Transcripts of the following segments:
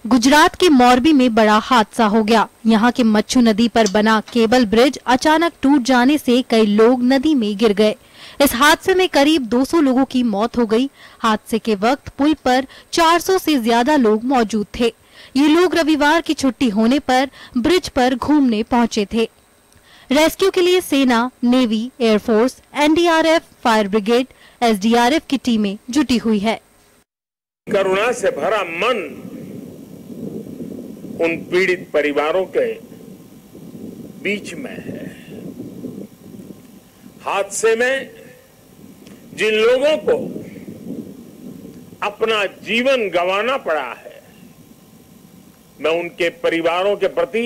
गुजरात के मोरबी में बड़ा हादसा हो गया। यहाँ के मच्छू नदी पर बना केबल ब्रिज अचानक टूट जाने से कई लोग नदी में गिर गए। इस हादसे में करीब 200 लोगों की मौत हो गई। हादसे के वक्त पुल पर 400 से ज्यादा लोग मौजूद थे। ये लोग रविवार की छुट्टी होने पर ब्रिज पर घूमने पहुंचे थे। रेस्क्यू के लिए सेना, navy, air force, NDRF, fire brigade, SDRF की टीमें जुटी हुई है। करुणा से भरा मन उन पीड़ित परिवारों के बीच में है। हादसे में जिन लोगों को अपना जीवन गंवाना पड़ा है, मैं उनके परिवारों के प्रति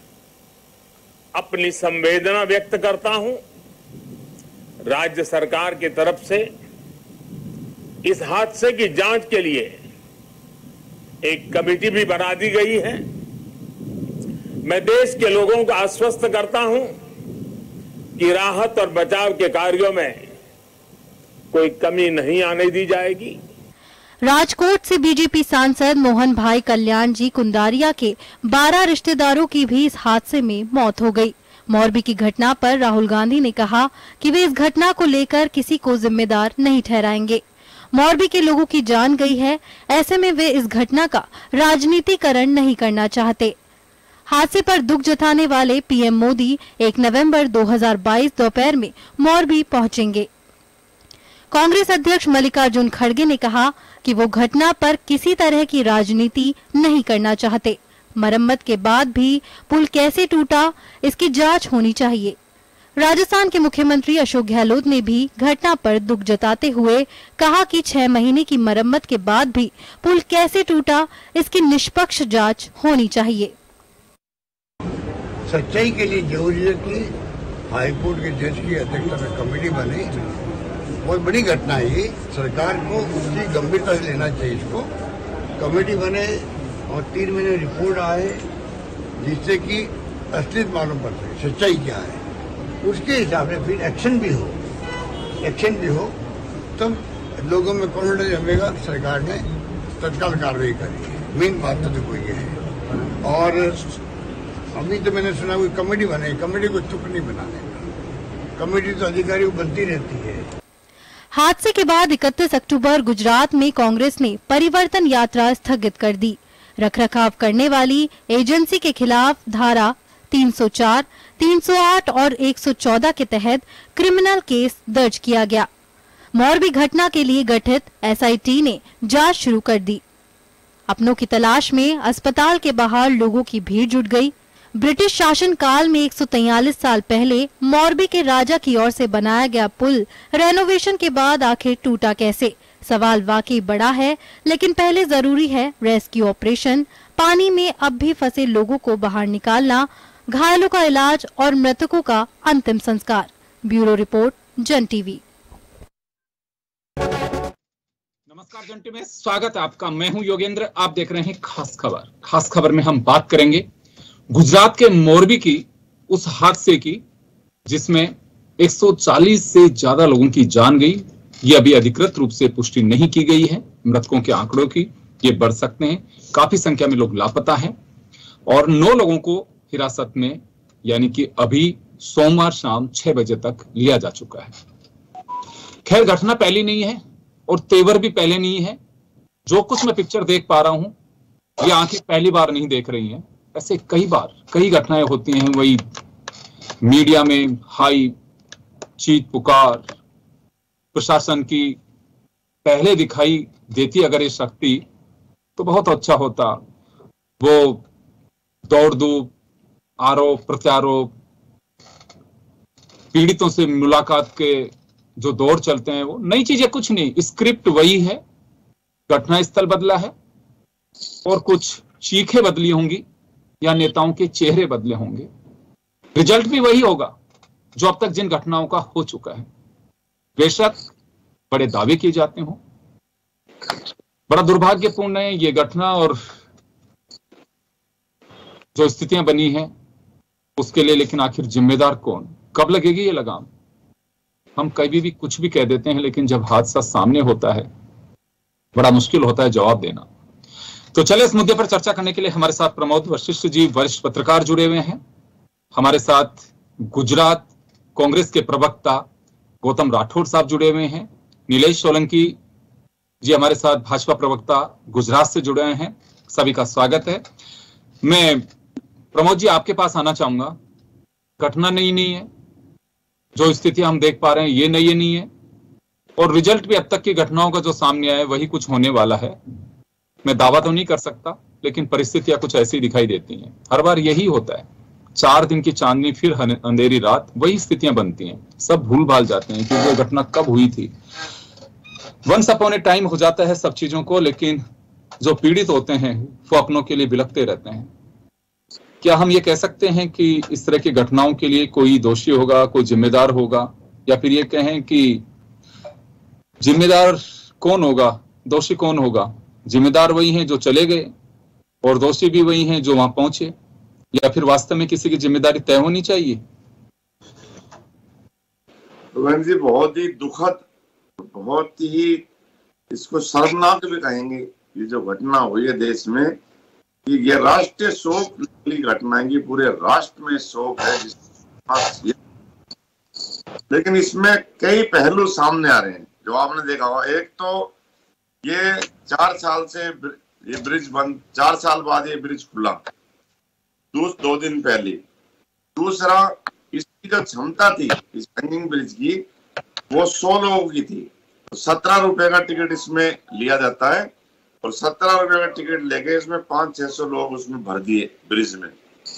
अपनी संवेदना व्यक्त करता हूं। राज्य सरकार की तरफ से इस हादसे की जांच के लिए एक कमेटी भी बना दी गई है। मैं देश के लोगों को आश्वस्त करता हूं कि राहत और बचाव के कार्यों में कोई कमी नहीं आने दी जाएगी। राजकोट से बीजेपी सांसद मोहन भाई कल्याण जी कुंडारिया के 12 रिश्तेदारों की भी इस हादसे में मौत हो गई। मोरबी की घटना पर राहुल गांधी ने कहा कि वे इस घटना को लेकर किसी को जिम्मेदार नहीं ठहराएंगे। मोरबी के लोगों की जान गई है, ऐसे में वे इस घटना का राजनीतिकरण नहीं करना चाहते। हादसे पर दुख जताने वाले पीएम मोदी 1 नवंबर 2022 दोपहर में मोरबी पहुंचेंगे। कांग्रेस अध्यक्ष मल्लिकार्जुन खड़गे ने कहा कि वो घटना पर किसी तरह की राजनीति नहीं करना चाहते। मरम्मत के बाद भी पुल कैसे टूटा, इसकी जांच होनी चाहिए। राजस्थान के मुख्यमंत्री अशोक गहलोत ने भी घटना पर दुख जताते हुए कहा कि 6 महीने की मरम्मत के बाद भी पुल कैसे टूटा, इसकी निष्पक्ष जांच होनी चाहिए। सच्चाई के लिए जरूरी है कि हाईकोर्ट के जज की अध्यक्षता में कमेटी बने। बहुत बड़ी घटना है ये, सरकार को उसकी गंभीरता से लेना चाहिए। इसको कमेटी बने और 3 महीने रिपोर्ट आए, जिससे कि असलियत मालूम पड़ सके, सच्चाई क्या है। उसके हिसाब से फिर एक्शन भी हो तब लोगों में कॉन्फिडेंस जमेगा। सरकार ने तत्काल कार्रवाई करी है। मेन बात तो कोई है। और अभी तो मैंने सुना कोई कमेटी बने, कमेटी को तुक नहीं बनाने का, कमेटी तो अधिकारी को बनती रहती है। हादसे के बाद 31 अक्टूबर गुजरात में कांग्रेस ने परिवर्तन यात्रा स्थगित कर दी। रखरखाव करने वाली एजेंसी के खिलाफ धारा 304, 308 और 114 के तहत क्रिमिनल केस दर्ज किया गया। मोरबी घटना के लिए गठित एसआईटी ने जांच शुरू कर दी। अपनों की तलाश में अस्पताल के बाहर लोगों की भीड़ जुट गई। ब्रिटिश शासन काल में 143 साल पहले मोरबी के राजा की ओर से बनाया गया पुल रेनोवेशन के बाद आखिर टूटा कैसे? सवाल वाकई बड़ा है, लेकिन पहले जरूरी है रेस्क्यू ऑपरेशन, पानी में अब भी फंसे लोगों को बाहर निकालना, घायलों का इलाज और मृतकों का अंतिम संस्कार। Bureau report, Jan TV. नमस्कार, जन टीवी में स्वागत है आपका। मैं हूं योगेंद्र, आप देख रहे हैं खास खबर। खास खबर में हम बात करेंगे गुजरात के मोरबी की उस हादसे की जिसमें 140 से ज्यादा लोगों की जान गई। ये अभी अधिकृत रूप से पुष्टि नहीं की गई है मृतकों के आंकड़ों की, ये बढ़ सकते हैं। काफी संख्या में लोग लापता हैं और 9 लोगों को हिरासत में, यानी कि अभी सोमवार शाम 6 बजे तक लिया जा चुका है। खैर, घटना पहली नहीं है और तेवर भी पहले नहीं है। जो कुछ मैं पिक्चर देख पा रहा हूं, ये आंखें पहली बार नहीं देख रही हैं। ऐसे कई घटनाएं होती हैं। वही मीडिया में हाई चीख पुकार प्रशासन की पहले दिखाई देती अगर ये शक्ति, तो बहुत अच्छा होता। वो दौड़ धूप, आरोप प्रत्यारोप, पीड़ितों से मुलाकात के जो दौर चलते हैं, वो नई चीजें कुछ नहीं, स्क्रिप्ट वही है। घटना स्थल बदला है और कुछ चीखें बदली होंगी या नेताओं के चेहरे बदले होंगे। रिजल्ट भी वही होगा जो अब तक जिन घटनाओं का हो चुका है। बेशक बड़े दावे किए जाते हों, बड़ा दुर्भाग्यपूर्ण है ये घटना और जो स्थितियां बनी हैं उसके लिए। लेकिन आखिर जिम्मेदार कौन, कब लगेगी ये लगाम? हम कभी भी कुछ भी कह देते हैं, लेकिन जब हादसा सामने होता है बड़ा मुश्किल होता है जवाब देना। तो चले इस मुद्दे पर चर्चा करने के लिए हमारे साथ प्रमोद वशिष्ठ जी, वरिष्ठ पत्रकार, जुड़े हुए हैं। हमारे साथ गुजरात कांग्रेस के प्रवक्ता गौतम राठौड़ साहब जुड़े हुए हैं। नीलेश सोलंकी जी हमारे साथ भाजपा प्रवक्ता गुजरात से जुड़े हुए हैं। सभी का स्वागत है। मैं प्रमोद जी आपके पास आना चाहूंगा। घटना नई नहीं है, जो स्थिति हम देख पा रहे हैं ये नई नहीं है, और रिजल्ट भी अब तक की घटनाओं का जो सामने आया है वही कुछ होने वाला है। मैं दावा तो नहीं कर सकता, लेकिन परिस्थितियां कुछ ऐसी दिखाई देती हैं। हर बार यही होता है, 4 दिन की चांदनी फिर अंधेरी रात, वही स्थितियां बनती हैं। सब भूल भाल जाते हैं कि ये घटना कब हुई थी। वंस अपॉन ए टाइम हो जाता है सब चीजों को, लेकिन जो पीड़ित होते हैं वो अपनों के लिए बिलखते रहते हैं। क्या हम ये कह सकते हैं कि इस तरह की घटनाओं के लिए कोई दोषी होगा, कोई जिम्मेदार होगा, या फिर ये कहें कि जिम्मेदार कौन होगा, दोषी कौन होगा? जिम्मेदार वही हैं जो चले गए और दोषी भी वही हैं जो वहां पहुंचे, या फिर वास्तव में किसी की जिम्मेदारी तय होनी चाहिए? रोहन जी, बहुत ही दुखद, बहुत ही इसको शर्मनाक भी कहेंगे, ये जो घटना हुई है देश में, कि ये राष्ट्रीय शोक की घटना है, पूरे राष्ट्र में शोक है। लेकिन इसमें कई पहलू सामने आ रहे हैं जो आपने देखा होगा। एक तो ये 4 साल से ये ब्रिज बंद, 4 साल बाद ये ब्रिज खुला, 2 दिन पहले। दूसरा, इसकी जो क्षमता थी इस हैंगिंग ब्रिज की, वो 100 लोगों की थी। तो 17 रुपए का टिकट इसमें लिया जाता है, और 17 रुपए का टिकट लेके इसमें 500-600 लोग उसमें भर दिए ब्रिज में,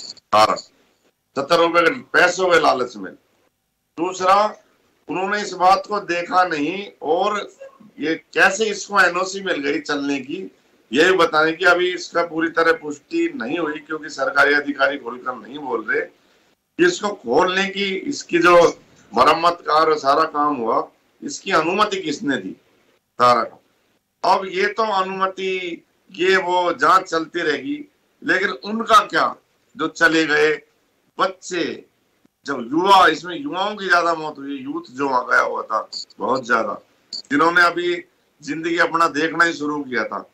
70 रुपए के पैसों के लालच में। दूसरा, उन्होंने इस बात को देखा नहीं, और ये कैसे इसको एनओसी मिल गई चलने की, ये बताने की अभी इसका पूरी तरह पुष्टि नहीं हुई, क्योंकि सरकारी अधिकारी खुलकर नहीं बोल रहे। इसको खोलने की, इसकी जो मरम्मत कार्य और सारा काम हुआ, इसकी अनुमति किसने दी? सारा का अब ये तो अनुमति, ये वो जांच चलती रहेगी, लेकिन उनका क्या जो चले गए बच्चे, जब युवा, इसमें युवाओं की ज्यादा मौत हुई, यूथ जो आ गया हुआ था बहुत ज्यादा, जिन्होंने अभी जिंदगी अपना देखना ही शुरू किया था,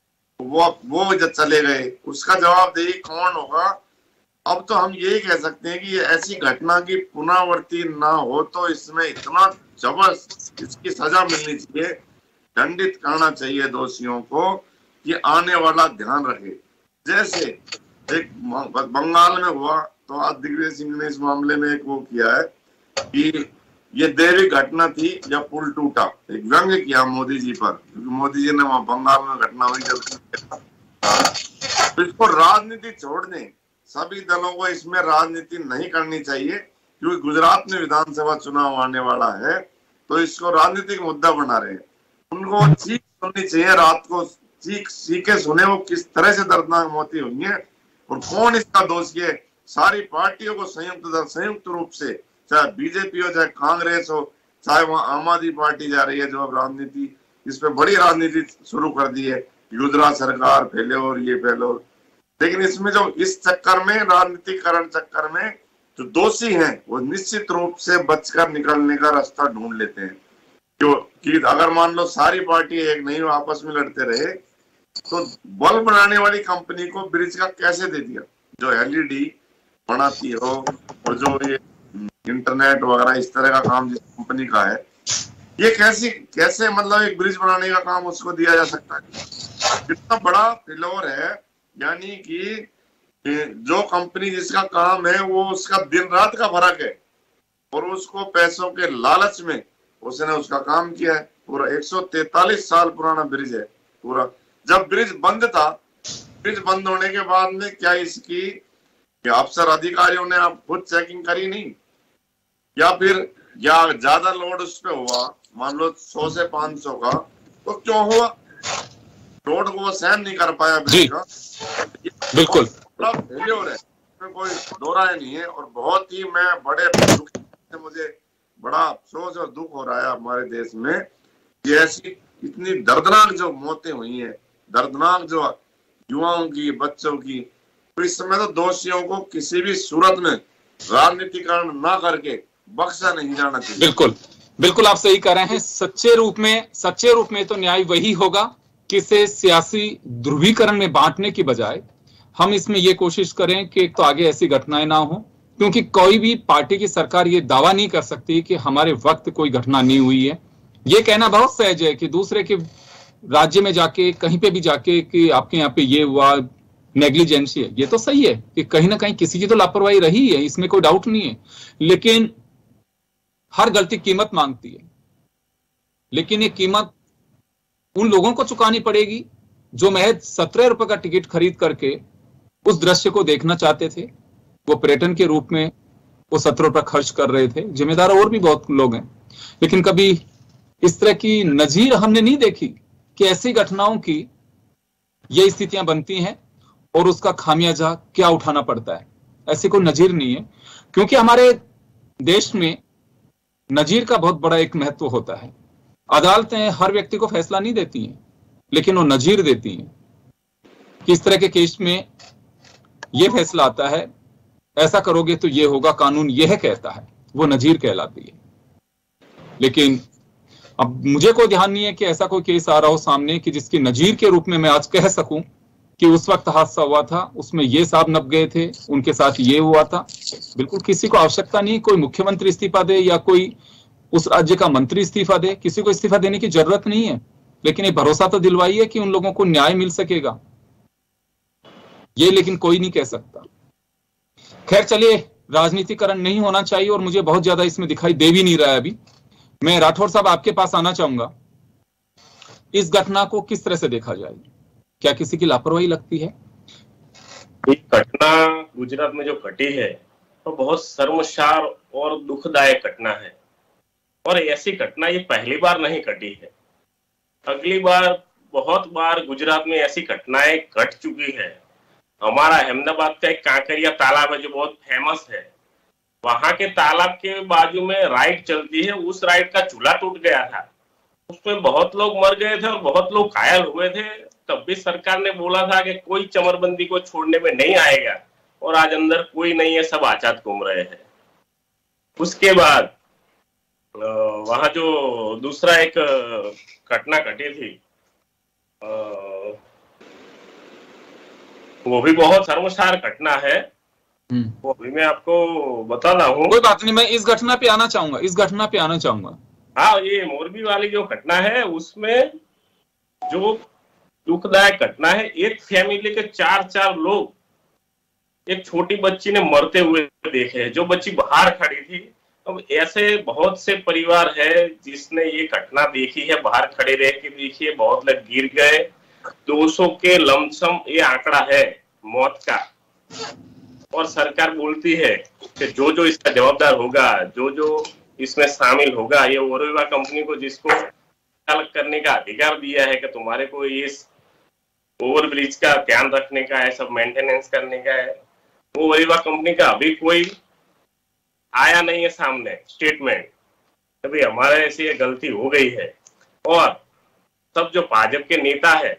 वो जब चले गए, उसका जवाबदेही कौन होगा? अब तो हम यही कह सकते हैं कि ये ऐसी घटना की पुनरावृत्ति ना हो, तो इसमें इतना जबरदस्त इसकी सजा मिलनी चाहिए, दंडित करना चाहिए दोषियों को, कि आने वाला ध्यान रखे। जैसे एक बंगाल में हुआ, तो आज दिग्विजय सिंह ने इस मामले में एक वो किया है कि ये दैविक घटना थी जब पुल टूटा, एक व्यंग्य किया मोदी जी पर, क्योंकि मोदी जी ने वहां बंगाल में घटना हुई जब, तो इसको राजनीति छोड़ दें, सभी दलों को इसमें राजनीति नहीं करनी चाहिए, क्योंकि गुजरात में विधानसभा चुनाव आने वाला है, तो इसको राजनीतिक मुद्दा बना रहे हैं। उनको चीख सुननी चाहिए, रात को चीखे सुने वो किस तरह से दर्दनाक मौतें हुई है और कौन इसका दोषी है। सारी पार्टियों को संयुक्त रूप से, चाहे बीजेपी हो, चाहे कांग्रेस हो, चाहे वहां आम आदमी पार्टी जा रही है, जो अब राजनीति, इस पे बड़ी राजनीति शुरू कर दी है, गुजरात सरकार फैले और ये फैले। लेकिन इसमें जो इस चक्कर में, राजनीतिकरण चक्कर में, जो दोषी हैं वो निश्चित रूप से बचकर निकलने का रास्ता ढूंढ लेते हैं। क्योंकि अगर मान लो सारी पार्टी एक नहीं आपस में लड़ते रहे, तो बल्ब बनाने वाली कंपनी को ब्रिज का कैसे दे दिया, जो एलईडी बनाती हो और जो ये इंटरनेट वगैरह इस तरह का काम जिस कंपनी का है, ये कैसे मतलब एक ब्रिज बनाने का काम उसको दिया जा सकता है? कितना बड़ा फेलोर है। यानी कि जो कंपनी जिसका काम है वो उसका दिन रात का फर्क है, और उसको पैसों के लालच में उसने उसका काम किया है। पूरा 143 साल पुराना ब्रिज है पूरा। जब ब्रिज बंद था, ब्रिज बंद होने के बाद में क्या इसकी अफसर अधिकारियों ने आप खुद चेकिंग करी नहीं, या फिर या ज्यादा लोड उस पे हुआ, मान लो 100 से 500 का, तो क्यों हुआ? लोड को वो सहन नहीं कर पाया ब्रिज का। बिल्कुल फेल्योर है, इसमें कोई दो राय नहीं है। और बहुत ही मैं बड़े दुख से, मुझे बड़ा अफसोस और दुख हो रहा है हमारे देश में कि ऐसी इतनी दर्दनाक जो मौतें हुई हैं, दर्दनाक जो युवाओं की, बच्चों की। तो इस समय तो दोषियों को किसी भी सूरत में राजनीतिकरण ना करके बख्शा नहीं जाना चाहिए। बिल्कुल बिल्कुल, आप सही कह रहे हैं। सच्चे रूप में तो न्याय वही होगा किसे सियासी ध्रुवीकरण में बांटने की बजाय हम इसमें यह कोशिश करें कि तो आगे ऐसी घटनाएं ना हो, क्योंकि कोई भी पार्टी की सरकार ये दावा नहीं कर सकती कि हमारे वक्त कोई घटना नहीं हुई है। ये कहना बहुत सहज है कि दूसरे के राज्य में जाके कहीं पे भी जाके कि आपके यहाँ पे ये हुआ, नेग्लिजेंसी है, ये तो सही है कि कहीं ना कहीं किसी की तो लापरवाही रही है, इसमें कोई डाउट नहीं है, लेकिन हर गलती कीमत मांगती है। लेकिन ये कीमत उन लोगों को चुकानी पड़ेगी जो महज 17 रुपए का टिकट खरीद करके उस दृश्य को देखना चाहते थे। वो पर्यटन के रूप में वो 17 रुपए खर्च कर रहे थे। जिम्मेदार और भी बहुत लोग हैं, लेकिन कभी इस तरह की नजीर हमने नहीं देखी कि ऐसी घटनाओं की ये स्थितियां बनती हैं और उसका खामियाजा क्या उठाना पड़ता है। ऐसी कोई नजीर नहीं है, क्योंकि हमारे देश में नजीर का बहुत बड़ा एक महत्व होता है। अदालतें हर व्यक्ति को फैसला नहीं देती हैं, लेकिन वो नजीर देती हैं। किस तरह के केस में ये फैसला आता है, ऐसा करोगे तो ये होगा, कानून यह कहता है, वो नजीर कहलाती है। लेकिन अब मुझे कोई ध्यान नहीं है कि ऐसा कोई केस आ रहा हो सामने कि जिसकी नजीर के रूप में मैं आज कह सकूं कि उस वक्त हादसा हुआ था, उसमें ये साहब नप गए थे, उनके साथ ये हुआ था। बिल्कुल किसी को आवश्यकता नहीं कोई मुख्यमंत्री इस्तीफा दे या कोई उस राज्य का मंत्री इस्तीफा दे, किसी को इस्तीफा देने की जरूरत नहीं है, लेकिन ये भरोसा तो दिलवाइए कि उन लोगों को न्याय मिल सकेगा। ये लेकिन कोई नहीं कह सकता। खैर चलिए, राजनीतिकरण नहीं होना चाहिए और मुझे बहुत ज्यादा इसमें दिखाई दे भी नहीं रहा है। अभी मैं राठौर साहब आपके पास आना चाहूंगा। इस घटना को किस तरह से देखा जाए? क्या किसी की लापरवाही लगती है? एक घटना गुजरात में जो घटी है तो बहुत शर्मसार और दुखदायक घटना है, और ऐसी घटना ये पहली बार नहीं घटी है। अगली बार बहुत बार गुजरात में ऐसी घटनाएं घट चुकी है। हमारा अहमदाबाद का एक कांकरिया तालाब है जो बहुत फेमस है। वहां के तालाब के बाजू में राइड चलती है, उस राइड का चूल्हा टूट गया था, उसमें बहुत लोग मर गए थे और बहुत लोग घायल हुए थे। तब भी सरकार ने बोला था कि कोई चमरबंदी को छोड़ने में नहीं आएगा, और आज अंदर कोई नहीं है, सब आजाद घूम रहे हैं। उसके बाद वहां जो दूसरा एक घटना घटी थी, वो भी बहुत शर्मसार घटना है, वो भी मैं आपको बता रहा हूँ। कोई बात नहीं, मैं इस घटना पे आना चाहूंगा। हाँ, ये मोरबी वाली जो घटना है उसमें जो दुखदायक घटना है, एक फैमिली के 4 लोग एक छोटी बच्ची ने मरते हुए देखे हैं, जो बच्ची बाहर खड़ी थी। अब ऐसे बहुत से परिवार है जिसने ये घटना देखी है, बाहर खड़े रह के देखी है, बहुत लोग गिर गए। 200 के लमसम ये आंकड़ा है मौत का, और सरकार बोलती है कि जो जो इसका जवाबदार होगा, जो जो इसमें शामिल होगा, ये ओरवा कंपनी को जिसको चालक करने का अधिकार दिया है कि तुम्हारे को इस ओवरब्रिज का ध्यान रखने का है, सब मेंटेनेंस करने का है, वो ओरवा कंपनी का अभी कोई आया नहीं है सामने स्टेटमेंट, अभी हमारे से ये गलती हो गई है। और सब जो भाजपा के नेता है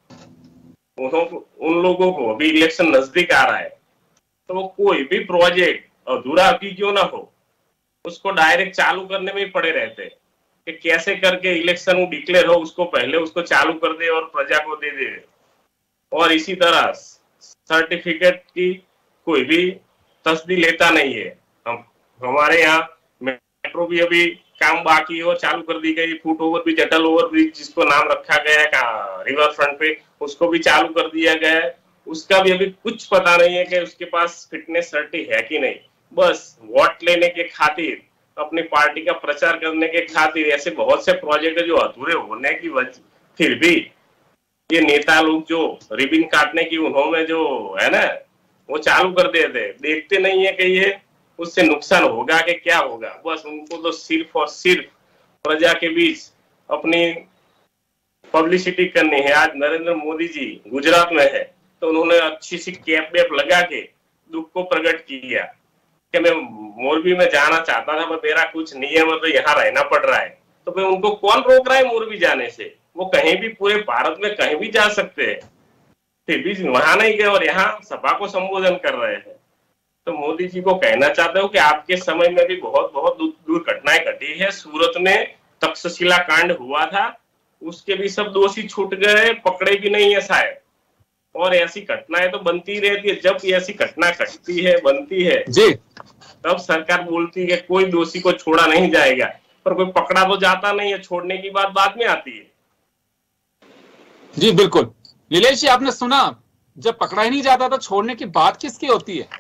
उन लोगों को अभी इलेक्शन नजदीक आ रहा है, तो वो कोई भी प्रोजेक्ट अधूरा भी क्यों ना हो उसको डायरेक्ट चालू करने में ही पड़े रहते कि कैसे करके इलेक्शन डिक्लेयर हो उसको पहले उसको चालू कर दे और प्रजा को दे दे। और इसी तरह सर्टिफिकेट की कोई भी तस्दीक लेता नहीं है। हमारे यहाँ मेट्रो भी अभी काम बाकी है और चालू कर दी गई, foot over bridge, Atal over bridge जिसको नाम रखा गया है रिवर फ्रंट पे, उसको भी चालू कर दिया गया है। उसका भी अभी कुछ पता नहीं है कि उसके पास फिटनेस सर्टी है कि नहीं। बस वोट लेने के खातिर, अपनी पार्टी का प्रचार करने के खातिर ऐसे बहुत से प्रोजेक्ट है जो अधूरे होने की वजह, फिर भी ये नेता लोग जो रिबिन काटने की उन्होंने जो है ना वो चालू कर देते, देखते नहीं है कि ये उससे नुकसान होगा कि क्या होगा। बस उनको तो सिर्फ और सिर्फ प्रजा के बीच अपनी पब्लिसिटी करनी है। आज नरेंद्र मोदी जी गुजरात में है तो उन्होंने अच्छी सी कैप वेप लगा के दुख को प्रकट किया कि मैं मोरबी में जाना चाहता था, पर मेरा कुछ नियम है तो यहाँ रहना पड़ रहा है। तो फिर उनको कौन रोक रहा है मोरबी जाने से? वो कहीं भी पूरे भारत में कहीं भी जा सकते हैं, फिर भी वहां नहीं गए और यहाँ सभा को संबोधन कर रहे हैं। तो मोदी जी को कहना चाहता हूँ कि आपके समय में भी बहुत बहुत दुर्घटनाएं घटी है। सूरत में तक्षशिला कांड हुआ था, उसके भी सब दोषी छूट गए, पकड़े भी नहीं है शायद। और ऐसी घटनाएं तो बनती रहती है। जब ऐसी घटना घटती है, बनती है जी, तब सरकार बोलती है कोई दोषी को छोड़ा नहीं जाएगा, पर कोई पकड़ा तो जाता नहीं है। छोड़ने की बात बाद में आती है। जी बिल्कुल। नीलेश जी, आपने सुना, जब पकड़ा ही नहीं जाता तो छोड़ने की बात किसकी होती है?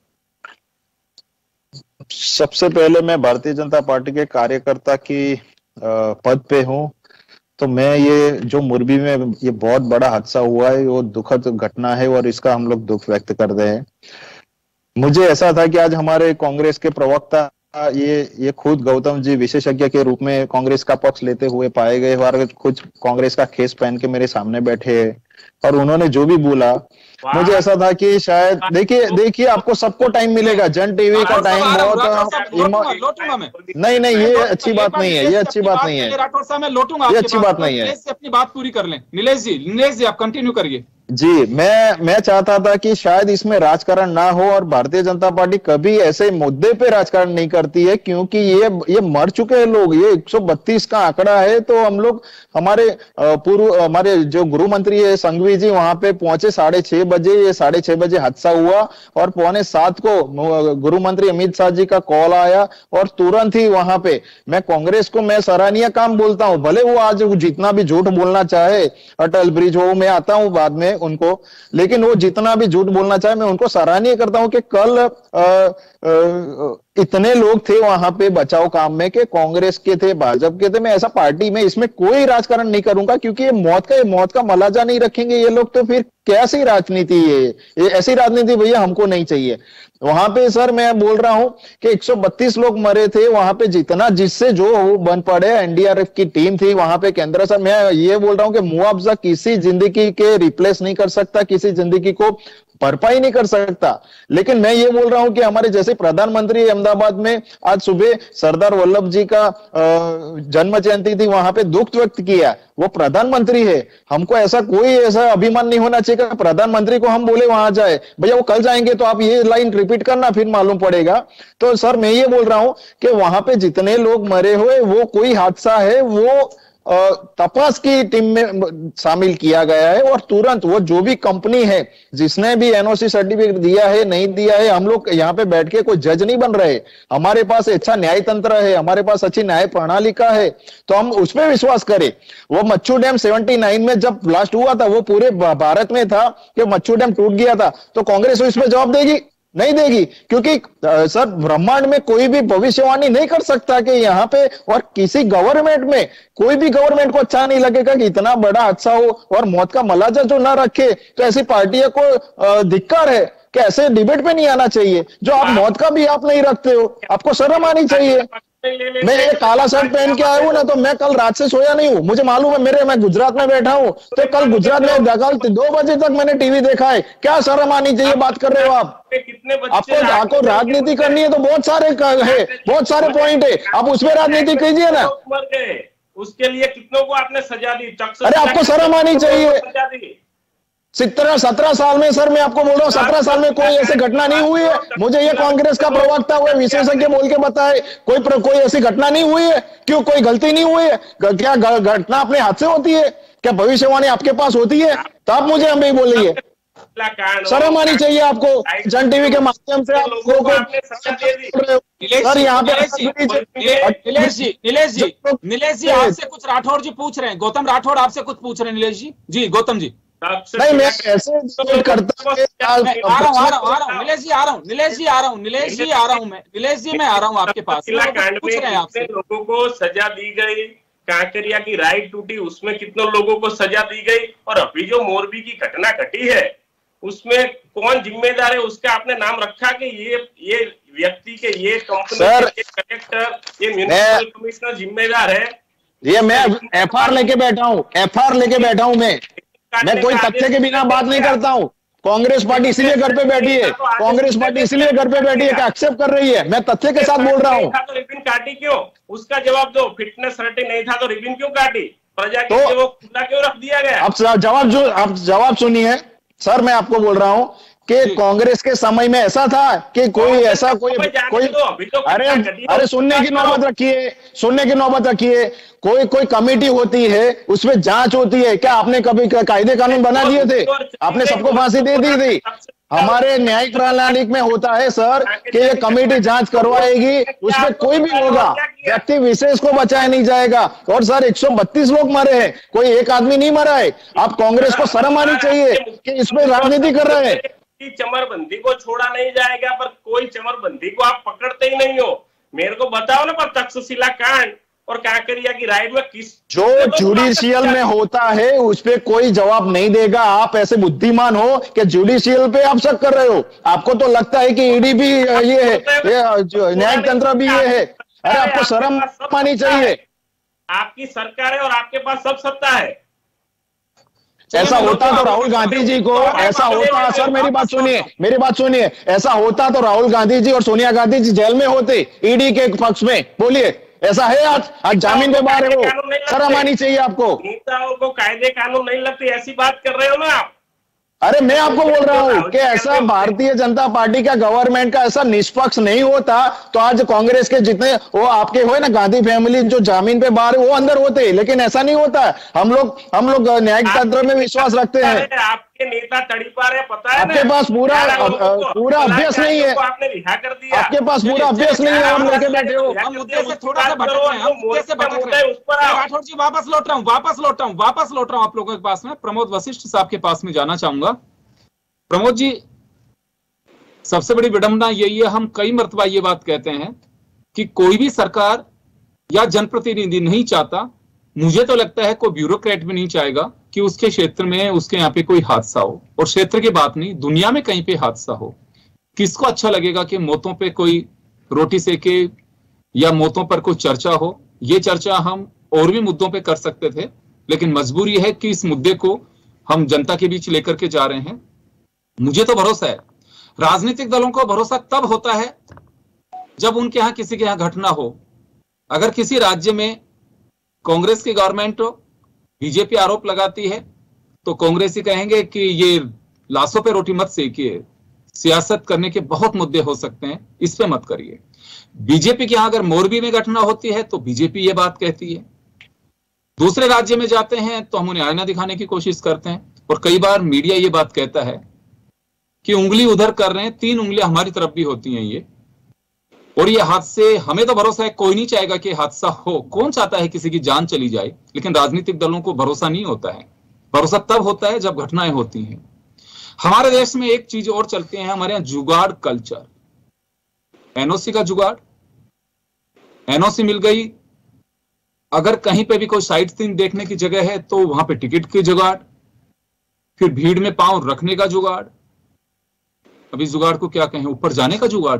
सबसे पहले मैं भारतीय जनता पार्टी के कार्यकर्ता की पद पे हूं, तो मैं ये जो मोरबी में ये बहुत बड़ा हादसा हुआ है, वो दुखद घटना है और इसका हम लोग दुख व्यक्त कर रहे हैं। मुझे ऐसा था कि आज हमारे कांग्रेस के प्रवक्ता ये खुद गौतम जी विशेषज्ञ के रूप में कांग्रेस का पक्ष लेते हुए पाए गए और कुछ कांग्रेस का खेस पहन के मेरे सामने बैठे और उन्होंने जो भी बोला, मुझे ऐसा था कि शायद देखिए आपको सबको टाइम मिलेगा। जन टीवी का टाइम बहुत नहीं, ये अच्छी बात नहीं है, ये अच्छी बात नहीं है, राठौर साहब मैं लौटूंगा, ये अच्छी बात नहीं है। अपनी बात पूरी कर लें। नीलेश जी आप कंटिन्यू करिए। जी, मैं चाहता था कि शायद इसमें राजकारण ना हो और भारतीय जनता पार्टी कभी ऐसे मुद्दे पे राजकारण नहीं करती है, क्योंकि ये मर चुके हैं लोग। ये 132 का आंकड़ा है। तो हम लोग हमारे जो गृह मंत्री है संघवी जी वहां पे पहुंचे 6:30 बजे। ये 6:30 बजे हादसा हुआ और 6:45 को गृह मंत्री अमित शाह जी का कॉल आया और तुरंत ही वहां पे मैं कांग्रेस को मैं सराहनीय काम बोलता हूं। भले वो आज जितना भी झूठ बोलना चाहे, अटल ब्रिज हो, मैं आता हूं बाद में उनको, लेकिन वो जितना भी झूठ बोलना चाहे मैं उनको सराहनीय करता हूं कि कल इतने लोग थे वहां पे बचाव काम में के कांग्रेस के थे, भाजपा के थे। मैं ऐसा पार्टी में इसमें कोई राजकारण नहीं करूंगा, क्योंकि ये मौत का मलाजा नहीं रखेंगे ये लोग, तो फिर कैसी राजनीति है ये? ऐसी राजनीति भैया हमको नहीं चाहिए। वहां पे सर मैं बोल रहा हूं कि 132 लोग मरे थे वहां पे, जितना जिससे जो बन पड़े। एनडीआरएफ की टीम थी वहां पे, केंद्र सर मैं ये बोल रहा हूं कि मुआवजा किसी जिंदगी के रिप्लेस नहीं कर सकता, किसी जिंदगी को भरपाई नहीं कर सकता। लेकिन मैं ये बोल रहा हूं कि हमारे जैसे प्रधानमंत्री अहमदाबाद में आज सुबह सरदार वल्लभ जी का जन्म जयंती थी, वहां पे दुख व्यक्त किया। वो प्रधानमंत्री है, हमको ऐसा अभिमान नहीं होना चाहिए कि प्रधानमंत्री को हम बोले वहां जाए। भैया वो कल जाएंगे तो आप ये लाइन रिपीट करना, फिर मालूम पड़ेगा। तो सर मैं ये बोल रहा हूं कि वहां पे जितने लोग मरे हुए वो कोई हादसा है, वो तपास की टीम में शामिल किया गया है और तुरंत वो जो भी कंपनी है जिसने भी एनओसी सर्टिफिकेट दिया है नहीं दिया है, हम लोग यहाँ पे बैठ के कोई जज नहीं बन रहे। हमारे पास अच्छा न्याय तंत्र है, हमारे पास अच्छी न्याय प्रणालिका है, तो हम उसमें विश्वास करें। वो मच्छू डैम 79 में जब ब्लास्ट हुआ था वो पूरे भारत में था कि मच्छू डैम टूट गया था, तो कांग्रेस इस पे जवाब देगी? नहीं देगी, क्योंकि सर ब्रह्मांड में कोई भी भविष्यवाणी नहीं कर सकता कि यहाँ पे, और किसी गवर्नमेंट में कोई भी गवर्नमेंट को अच्छा नहीं लगेगा कि इतना बड़ा हादसा हो और मौत का मलाजा जो ना रखे। तो ऐसी पार्टियों को धिक्कार है कि ऐसे डिबेट पे नहीं आना चाहिए। जो आप मौत का भी आप नहीं रखते हो, आपको शर्म आनी चाहिए। मैं ये काला शर्ट पहन के आया हूं ना, तो मैं कल रात से सोया नहीं हूं, मुझे मालूम है। मैं गुजरात में बैठा हूं, तो कल गुजरात में 2 बजे तक मैंने टीवी देखा है। क्या शर्म आनी चाहिए बात कर रहे हो आप? आपको राजनीति करनी है तो बहुत सारे है, बहुत सारे पॉइंट है, आप उसमें राजनीति कीजिए ना। उसके लिए कितनों को आपने सजा दी? अरे आपको शर्म आनी चाहिए। 17 साल में सर मैं आपको बोल रहा हूँ, 17 साल में कोई ऐसी घटना नहीं हुई है। मुझे ये कांग्रेस का प्रवक्ता हुए विशेषज्ञ बोल के बताए, कोई ऐसी घटना नहीं हुई है। क्यों? कोई गलती नहीं हुई है क्या? घटना अपने हाथ से होती है क्या? भविष्यवाणी आपके पास होती है? तो आप मुझे हम भी बोलिए, शर्म आनी चाहिए आपको। जन टीवी के माध्यम से आप लोगों को सर यहाँ पे नीलेश जी आपसे कुछ राठौर जी पूछ रहे हैं, गौतम राठौर आपसे कुछ पूछ रहे हैं। नीलेश जी गौतम जी नहीं, मैं ऐसे करता नीलेश जी आ रहा हूँ आपके पास। पूछ रहे हैं आपसे, लोगों को सजा दी गई, कांकरिया की राइट टूटी, उसमें कितने लोगों को सजा दी गई, और अभी जो मोरबी की घटना घटी है उसमें कौन जिम्मेदार है उसका आपने नाम रखा कि ये व्यक्ति के, ये कंपनी, ये कलेक्टर, ये म्युनिसिपल कमिश्नर जिम्मेदार है। ये मैं एफआईआर लेके बैठा हूँ, मैं कोई तथ्य के बिना बात नहीं करता हूँ। कांग्रेस पार्टी इसलिए घर पे बैठी है, कांग्रेस पार्टी इसलिए घर पे बैठी है कि एक्सेप्ट कर रही है। मैं तथ्य के साथ बोल रहा हूँ। तो रिबन काटी क्यों? उसका जवाब दो। फिटनेस सर्टिफिकेट नहीं था तो रिबन क्यों काटी? प्रजा के लिए वो खुला क्यों रख दिया गया? आप जवाब सुनिए सर, मैं आपको बोल रहा हूं कि कांग्रेस के समय में ऐसा था कि कोई ऐसा कोई अरे सुनने की नौबत रखिए, सुनने की नौबत रखिए। कोई कमेटी होती है, उसमें जांच होती है। क्या आपने कभी कायदे कानून बना दिए थे? आपने सबको फांसी दे दी थी? हमारे न्यायिक प्रणाली में होता है सर कि ये कमेटी जांच करवाएगी, उसमें कोई भी होगा, व्यक्ति विशेष को बचाया नहीं जाएगा। और सर 132 लोग मरे हैं, कोई एक आदमी नहीं मरा है। आप कांग्रेस को शर्म आनी चाहिए कि इसमें राजनीति कर रहे हैं। चमरबंदी को छोड़ा नहीं जाएगा, पर कोई चमरबंदी को आप पकड़ते ही नहीं हो। मेरे को बताओ ना, पर तक्षशिला कांड और कांकरिया की राइड में किस जो जुडिशियल में होता है उस पे कोई जवाब नहीं देगा। आप ऐसे बुद्धिमान हो कि जुडिशियल पे आप शक कर रहे हो। आपको तो लगता है कि ईडी भी ये है, न्यायिक तंत्र भी ये है। अरे आपको शर्म आनी चाहिए। आपकी सरकार है और आपके पास सब सत्ता है। ऐसा होता तो राहुल गांधी जी को, ऐसा होता सर मेरी बात सुनिए, ऐसा होता तो राहुल गांधी जी और सोनिया गांधी जी जेल में होते ईडी के पक्ष में। बोलिए, ऐसा है? आज जामीन पे बाहर है वो। शर्म आनी चाहिए आपको। नेताओं को कायदे कानून नहीं लगते, ऐसी बात कर रहे हो ना आप। अरे मैं आपको बोल रहा हूं कि ऐसा भारतीय जनता पार्टी का गवर्नमेंट का ऐसा निष्पक्ष नहीं होता तो आज कांग्रेस के जितने वो आपके हुए ना गांधी फैमिली जो जामीन पे बाहर वो अंदर होते, लेकिन ऐसा नहीं होता। हम लोग न्यायिक तंत्र में विश्वास रखते हैं। आपके नेता तड़ीपा रहे, पता है आपके पास पूरा अभ्यास नहीं है, आपने रिहा कर दिया। आपके पास पूरा अभ्यास नहीं है, हम लेके बैठे हो। हम मुद्दे से थोड़ा सा भटक रहे हैं, मुद्दे से भटक रहे हैं। राठौर जी वापस लौट रहा हूं आप लोगों के पास में। प्रमोद वशिष्ठ साहब के पास में जाना चाहूंगा। प्रमोद जी, सबसे बड़ी विडंबना यही है, हम कई मर्तबा ये बात कहते हैं कि कोई भी सरकार या जनप्रतिनिधि नहीं चाहता, मुझे तो लगता है कोई ब्यूरोक्रेट भी नहीं चाहेगा कि उसके क्षेत्र में उसके यहाँ पे कोई हादसा हो। और क्षेत्र की बात नहीं, दुनिया में कहीं पे हादसा हो। किसको अच्छा लगेगा कि मौतों पे कोई रोटी सेके या मौतों पर कोई चर्चा हो? ये चर्चा हम और भी मुद्दों पे कर सकते थे, लेकिन मजबूरी है कि इस मुद्दे को हम जनता के बीच लेकर के जा रहे हैं। मुझे तो भरोसा है, राजनीतिक दलों को भरोसा तब होता है जब उनके यहां किसी के यहां घटना हो। अगर किसी राज्य में कांग्रेस की गवर्नमेंट हो, बीजेपी आरोप लगाती है, तो कांग्रेसी कहेंगे कि ये लाशों पे रोटी मत सेकिए, सियासत करने के बहुत मुद्दे हो सकते हैं, इस पे मत करिए। बीजेपी के यहां अगर मोरबी में घटना होती है तो बीजेपी ये बात कहती है। दूसरे राज्य में जाते हैं तो हम उन्हें आईना दिखाने की कोशिश करते हैं, और कई बार मीडिया ये बात कहता है कि उंगली उधर कर रहे हैं, 3 उंगलियां हमारी तरफ भी होती हैं ये। और ये हादसे, हमें तो भरोसा है कोई नहीं चाहेगा कि हादसा हो। कौन चाहता है किसी की जान चली जाए? लेकिन राजनीतिक दलों को भरोसा नहीं होता है। भरोसा तब होता है जब घटनाएं होती हैं। हमारे देश में एक चीज और चलती है, हमारे यहां जुगाड़ कल्चर। एनओसी का जुगाड़, एनओसी मिल गई, अगर कहीं पे भी कोई साइट सीन देखने की जगह है तो वहां पे टिकट की जुगाड़, फिर भीड़ में पांव रखने का जुगाड़, अभी जुगाड़ को क्या कहें, ऊपर जाने का जुगाड़।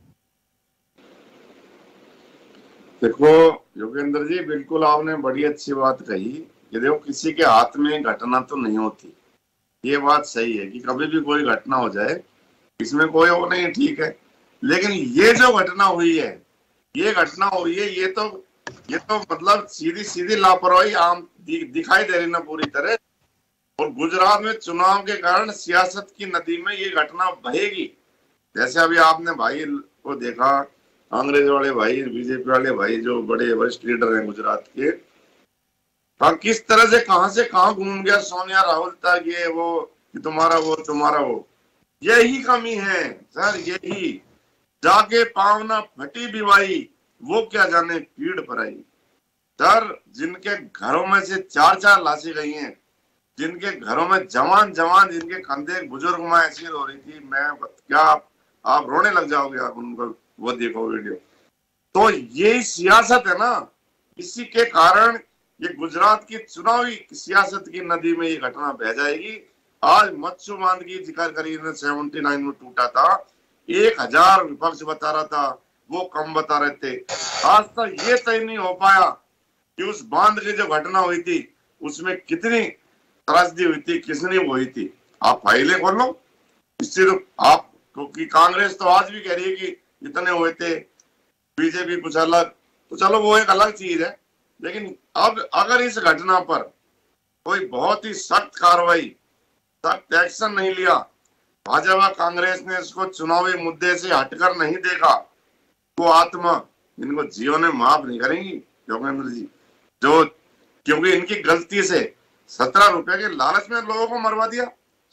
देखो योगेंद्र जी, बिल्कुल आपने बड़ी अच्छी बात कही कि देखो किसी के हाथ में घटना तो नहीं होती। ये बात सही है कि कभी भी कोई घटना हो जाए, इसमें कोई वो नहीं, ठीक है। लेकिन ये जो घटना हुई है, ये तो मतलब सीधी सीधी लापरवाही आम दिखाई दे रही ना पूरी तरह। और गुजरात में चुनाव के कारण सियासत की नदी में ये घटना बहेगी। जैसे अभी आपने भाई को देखा, कांग्रेस वाले भाई, बीजेपी वाले भाई, जो बड़े वरिष्ठ लीडर हैं गुजरात के, किस तरह से कहां घूम गया सोनिया राहुल तक, ये वो कि तुम्हारा वो। यही कमी है सर, यही जाके पावना फटी बिवाई, वो क्या जाने पीड़ पर आई। सर जिनके घरों में से 4-4 लाशें गई हैं, जिनके घरों में जवान जिनके कंधे बुजुर्ग माँ ऐसी हो रही थी, मैं क्या आप रोने लग जाओगे आप उनको वो देखो वीडियो। तो यही सियासत है ना, इसी के कारण ये गुजरात की चुनावी सियासत की नदी में ये घटना बह जाएगी। आज मत्स्यु बांध की जिक्र करी 79 में टूटा था, 1000 विपक्ष बता रहा था, वो कम बता रहे थे। आज तक ये तय नहीं हो पाया कि उस बांध की जो घटना हुई थी उसमें कितनी त्रासदी हुई थी, किसने हुई थी। आप फाइलें खोलो, इससे तो आप, क्योंकि कांग्रेस तो आज भी कह रही है कि इतने हुए थे, बीजेपी कुछ अलग, तो चलो वो एक अलग चीज है। लेकिन अब अगर इस घटना पर कोई बहुत ही सख्त कार्रवाई, सख्त एक्शन नहीं लिया, भाजपा कांग्रेस ने इसको चुनावी मुद्दे से हटकर नहीं देखा, वो आत्मा इनको जियो ने माफ नहीं करेंगी योगेंद्र जी, जो क्योंकि इनकी गलती से 17 रुपए के लालच में लोगों को मरवा दिया।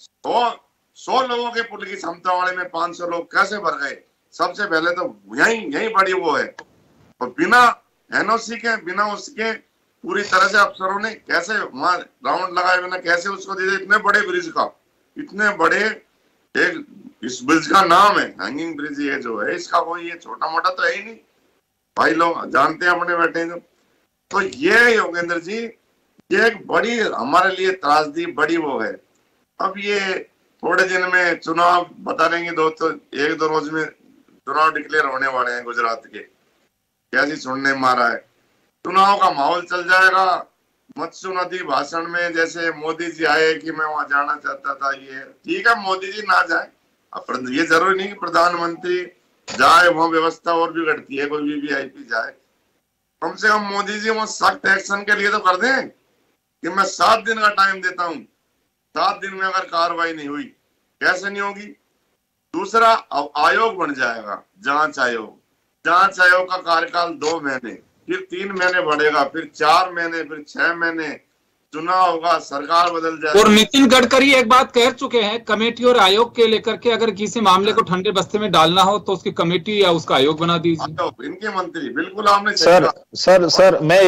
100 लोगों के पुल की क्षमता वाले में 500 लोग कैसे भर गए? सबसे पहले तो यही बड़ी वो है। और बिना एनओसी के, बिना उसके पूरी तरह से अफसरों ने कैसे वहां राउंड लगाए बिना कैसे उसको दे दिया? इतने बड़े ब्रिज का, इतने बड़े एक इस ब्रिज का नाम है हैंगिंग ब्रिज, ये जो है इसका कोई ये छोटा मोटा तो है ही नहीं भाई, लोग जानते हैं अपने बैठे जो। तो ये योगेंद्र जी, ये एक बड़ी हमारे लिए त्रासदी बड़ी वो है। अब ये थोड़े दिन में चुनाव बता देंगे, 1-2 रोज में चुनाव डिक्लेयर होने वाले हैं गुजरात के, कैसी सुनने मारा है। चुनाव का माहौल चल जाएगा। मत्स्यू नदी भाषण में जैसे मोदी जी आए कि मैं वहां जाना चाहता था, ये ठीक है, मोदी जी ना जाए, अब ये जरूरी नहीं कि प्रधानमंत्री जाए, वहां व्यवस्था और बिगड़ती है, कोई वीवीआईपी जाए। कम से कम मोदी जी वो सख्त एक्शन के लिए तो कर दें कि मैं 7 दिन का टाइम देता हूं, 7 दिन में अगर कार्रवाई नहीं हुई, कैसे नहीं होगी? दूसरा, अब आयोग बन जाएगा, जांच आयोग। जांच आयोग का कार्यकाल 2 महीने, फिर 3 महीने बढ़ेगा, फिर 4 महीने, फिर 6 महीने, चुनाव होगा, सरकार बदल जाएगी। और नितिन गडकरी एक बात कह चुके हैं, कमेटी और आयोग के लेकर के अगर किसी मामले को ठंडे बस्ते में डालना हो तो उसकी कमेटी या उसका आयोग बना दीजिए। इनके मंत्री बिल्कुल आपने सर मैं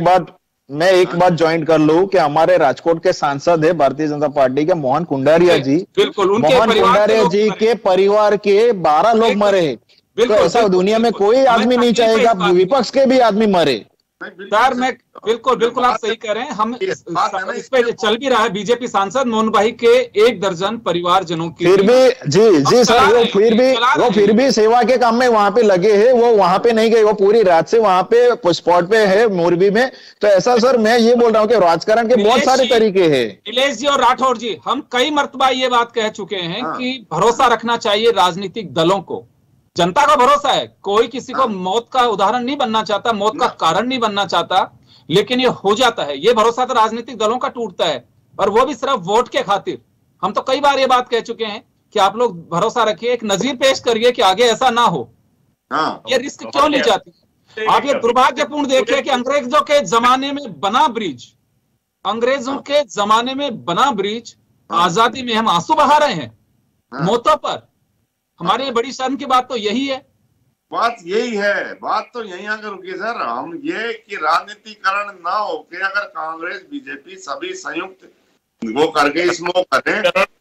एक बात ज्वाइन कर लूं कि हमारे राजकोट के सांसद है भारतीय जनता पार्टी के मोहन कुंडारिया जी, बिल्कुल मोहन कुंडारिया जी के परिवार के 12 लोग मरे हैं। तो ऐसा दुनिया में कोई आदमी नहीं चाहेगा विपक्ष के भी आदमी मरे। सर मैं बिल्कुल आप सही कह रहे हैं। हम इस पे चल भी रहा है, बीजेपी सांसद मोहन भाई के 1 दर्जन परिवारजनों की फिर भी जी सर वो फिर भी सेवा के काम में वहां पे लगे हैं, वो वहां पे नहीं गए, वो पूरी रात से वहां पे स्पॉट पे है मोरबी में। तो ऐसा सर मैं ये बोल रहा हूँ कि राजकारण के बहुत सारे तरीके हैं। नीलेश जी और राठौर जी, हम कई मर्तबा ये बात कह चुके हैं कि भरोसा रखना चाहिए राजनीतिक दलों को। जनता का भरोसा है, कोई किसी को मौत का उदाहरण नहीं बनना चाहता, मौत का कारण नहीं बनना चाहता, लेकिन ये हो जाता है। ये भरोसा तो राजनीतिक दलों का टूटता है, और वो भी सिर्फ वोट के खातिर। हम तो कई बार ये बात कह चुके हैं कि आप लोग भरोसा रखिए, एक नजीर पेश करिए कि आगे ऐसा ना हो। ये रिस्क क्यों ली जाती है? आप ये दुर्भाग्यपूर्ण देखिए कि अंग्रेजों के जमाने में बना ब्रिज, आजादी में हम आंसू बहा रहे हैं मौतों पर। हमारे बड़ी शर्म की बात तो यही है। बात तो यही आकर रुकी सर। हम ये कि राजनीतिकरण ना हो कि अगर कांग्रेस बीजेपी सभी संयुक्त वो करके इसमें करें।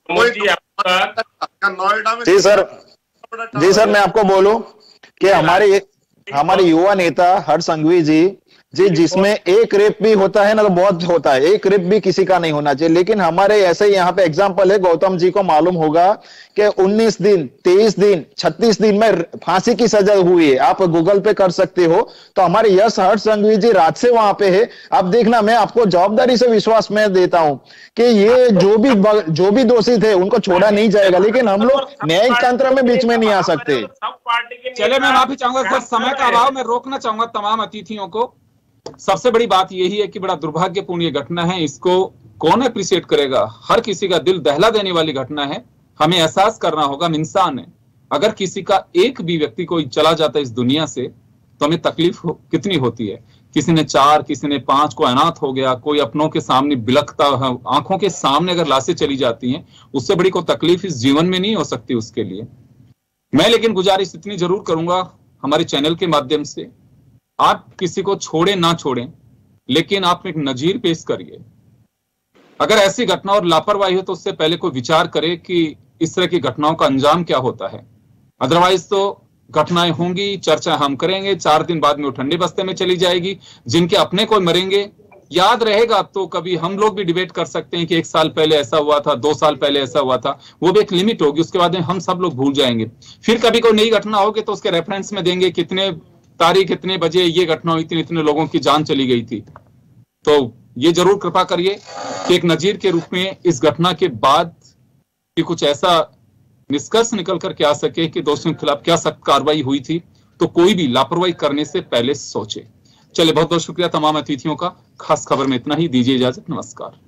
नोएडा में जी सर मैं आपको बोलूं कि हमारे युवा नेता हर्ष संघवी जी जिसमें एक रेप भी होता है ना तो बहुत होता है, एक रेप भी किसी का नहीं होना चाहिए। लेकिन हमारे ऐसे ही यहाँ पे एग्जांपल है, गौतम जी को मालूम होगा कि 19 दिन 23 दिन 36 दिन में फांसी की सजा हुई है, आप गूगल पे कर सकते हो। तो हमारे यश हर्ष संघवी जी रात से वहां पे है। आप देखना, मैं आपको जवाबदारी से विश्वास में देता हूं कि ये जो भी दोषी थे उनको छोड़ा नहीं जाएगा, लेकिन हम लोग न्यायिक तंत्र में बीच में नहीं आ सकते। चले मैं माफी चाहूंगा सर, समय का अभाव, मैं रोकना चाहूंगा तमाम अतिथियों को। सबसे बड़ी बात यही है कि बड़ा दुर्भाग्यपूर्ण ये घटना है, इसको कौन अप्रिशिएट करेगा? हर किसी का दिल दहला देने वाली घटना है। हमें एहसास करना होगा, हम इंसान है। अगर किसी का एक भी व्यक्ति कोई चला जाता है इस दुनिया से तो हमें तकलीफ कितनी होती है। किसी ने 4, किसी ने 5, कोई अनाथ हो गया, कोई अपनों के सामने बिलखता, आंखों के सामने अगर लाशें चली जाती हैं, उससे बड़ी कोई तकलीफ इस जीवन में नहीं हो सकती उसके लिए। मैं लेकिन गुजारिश इतनी जरूर करूंगा हमारे चैनल के माध्यम से, आप किसी को छोड़ें ना छोड़ें, लेकिन आप एक नजीर पेश करिए। अगर ऐसी घटना और लापरवाही हो तो उससे पहले कोई विचार करे कि इस तरह की घटनाओं का अंजाम क्या होता है। अदरवाइज तो घटनाएं होंगी, चर्चा हम करेंगे, 4 दिन बाद में वो ठंडे बस्ते में चली जाएगी। जिनके अपने कोई मरेंगे याद रहेगा तो कभी हम लोग भी डिबेट कर सकते हैं कि 1 साल पहले ऐसा हुआ था, 2 साल पहले ऐसा हुआ था। वो भी एक लिमिट होगी, उसके बाद में हम सब लोग भूल जाएंगे। फिर कभी कोई नई घटना होगी तो उसके रेफरेंस में देंगे कितने तारीख इतने बजे ये घटना हुई थी, इतने लोगों की जान चली गई थी। तो ये जरूर कृपा करिए कि एक नजीर के रूप में इस घटना के बाद कि कुछ ऐसा निष्कर्ष निकल करके आ सके कि दोषियों के खिलाफ क्या सख्त कार्रवाई हुई थी, तो कोई भी लापरवाही करने से पहले सोचे। चलिए, बहुत बहुत शुक्रिया तमाम अतिथियों का। खास खबर में इतना ही, दीजिए इजाजत, नमस्कार।